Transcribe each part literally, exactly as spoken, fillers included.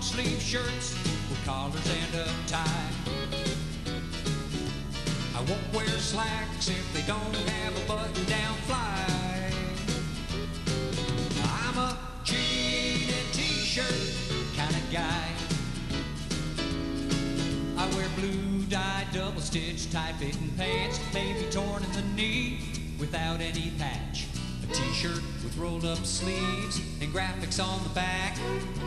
sleeve shirts with collars and a tie. I won't wear slacks if they don't have a button-down fly. I'm a jean and t-shirt kind of guy. I wear blue-dyed, double-stitched, tight-fitting pants, maybe torn in the knee without any patch. A t-shirt with rolled-up sleeves and graphics on the back.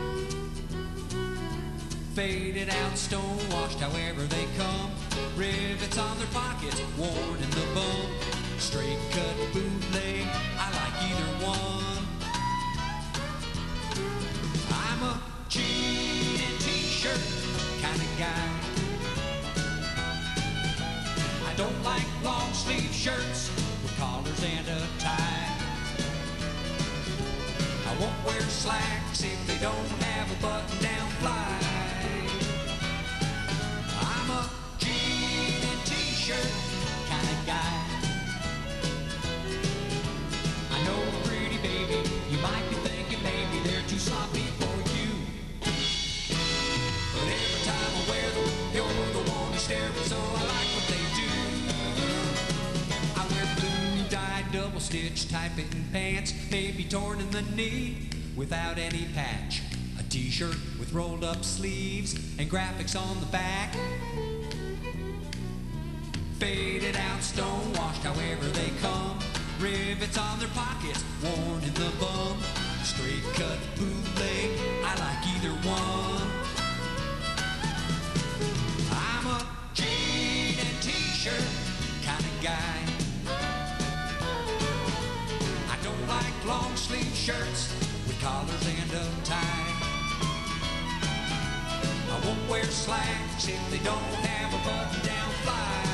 Faded out, stone-washed, however they come. Rivets on their pockets, worn in the bum. Straight-cut bootleg, I like either one. I'm a jean and t-shirt kind of guy. I don't like long-sleeve shirts with collars and a tie. I won't wear slacks if they don't have a button-down fly. I'm a jean and t-shirt kind of guy. I know, pretty baby, you might be thinking maybe they're too sloppy for you. But every time I wear them, you're the one who's staring, so I like what they do. I wear blue-dyed, double-stitched, tight-fitting pants, maybe torn in the knee without any patch. A t-shirt with rolled-up sleeves and graphics on the back. Faded out, stone-washed, however they come. Rivets on their pockets, worn in the bum. Straight-cut bootleg, I like either one. I'm a jean and t-shirt kind of guy. I don't like long-sleeve shirts with collars and a tie. I won't wear slacks if they don't have a button-down fly.